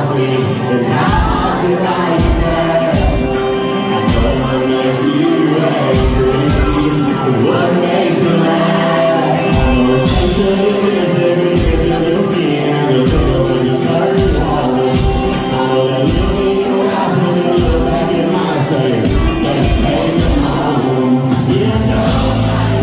and how to like that. I know what makes you angry, what makes you laugh. I know it takes a little bit to feel the feel when you turn it on. I know that look in your eyes when you look back in my say, let's take me home. You know.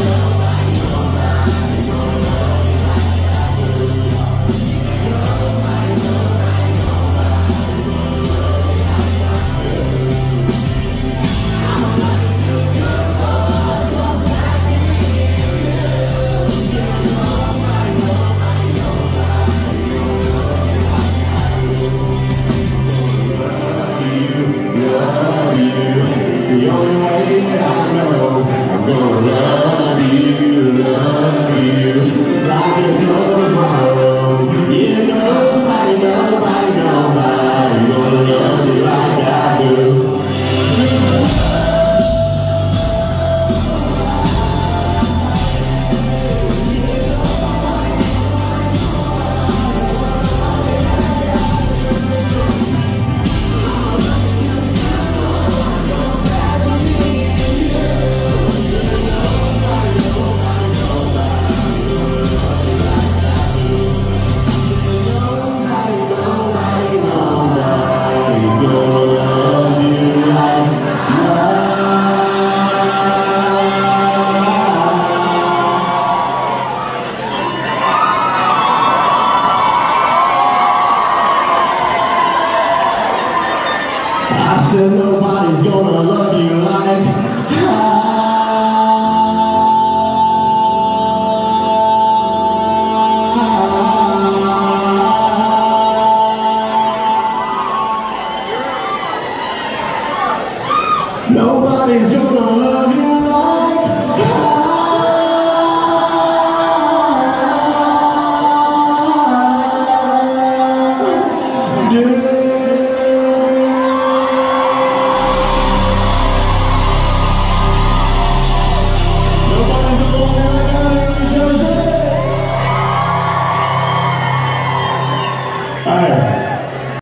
The only way that I know I'm gonna love you like there's no tomorrow. Yeah, nobody gonna love you like I do. I said nobody's gonna love you like nobody's gonna